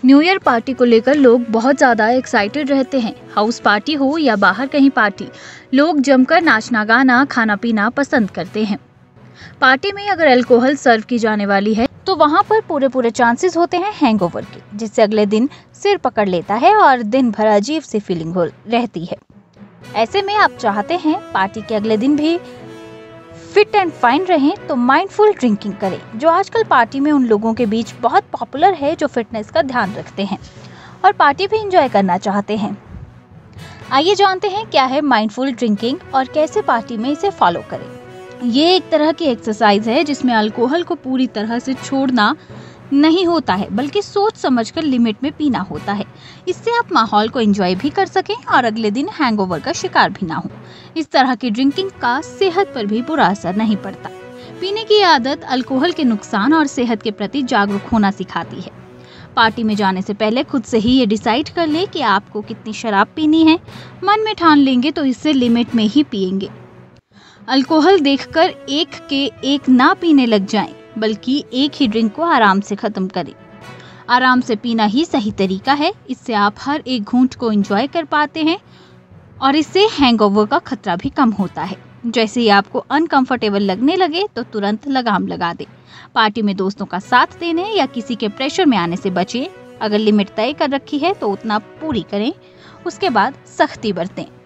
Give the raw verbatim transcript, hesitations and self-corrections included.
New year party को लेकर लोग बहुत ज़्यादा एक्साइटेड रहते हैं। हाउस पार्टी हो या बाहर कहीं पार्टी, लोग जमकर नाचना गाना खाना पीना पसंद करते हैं। पार्टी में अगर अल्कोहल सर्व की जाने वाली है तो वहाँ पर पूरे पूरे चांसेस होते हैं हैंगओवर के, जिससे अगले दिन सिर पकड़ लेता है और दिन भर अजीब सी फीलिंग हो रहती है। ऐसे में आप चाहते हैं पार्टी के अगले दिन भी फिट एंड फाइन रहें तो माइंडफुल ड्रिंकिंग करें, जो आजकल पार्टी में उन लोगों के बीच बहुत पॉपुलर है जो फिटनेस का ध्यान रखते हैं और पार्टी भी एंजॉय करना चाहते हैं। आइए जानते हैं क्या है माइंडफुल ड्रिंकिंग और कैसे पार्टी में इसे फॉलो करें। ये एक तरह की एक्सरसाइज है जिसमें अल्कोहल को पूरी तरह से छोड़ना नहीं होता है, बल्कि सोच समझकर लिमिट में पीना होता है। इससे आप माहौल को एंजॉय भी कर सकें और अगले दिन हैंगओवर का शिकार भी ना हो। इस तरह की ड्रिंकिंग का सेहत पर भी बुरा असर नहीं पड़ता। पीने की आदत अल्कोहल के नुकसान और सेहत के प्रति जागरूक होना सिखाती है। पार्टी में जाने से पहले खुद से ही ये डिसाइड कर ले कि आपको कितनी शराब पीनी है। मन में ठान लेंगे तो इससे लिमिट में ही पिएंगे। अल्कोहल देखकर एक के एक ना पीने लग जाएं, बल्कि एक ही ड्रिंक को आराम से खत्म करें। आराम से पीना ही सही तरीका है। इससे आप हर एक घूंट को एंजॉय कर पाते हैं और इससे हैंगओवर का खतरा भी कम होता है। जैसे ही आपको अनकंफर्टेबल लगने लगे तो तुरंत लगाम लगा दें। पार्टी में दोस्तों का साथ देने या किसी के प्रेशर में आने से बचें। अगर लिमिट तय कर रखी है तो उतना पूरी करें, उसके बाद सख्ती बरतें।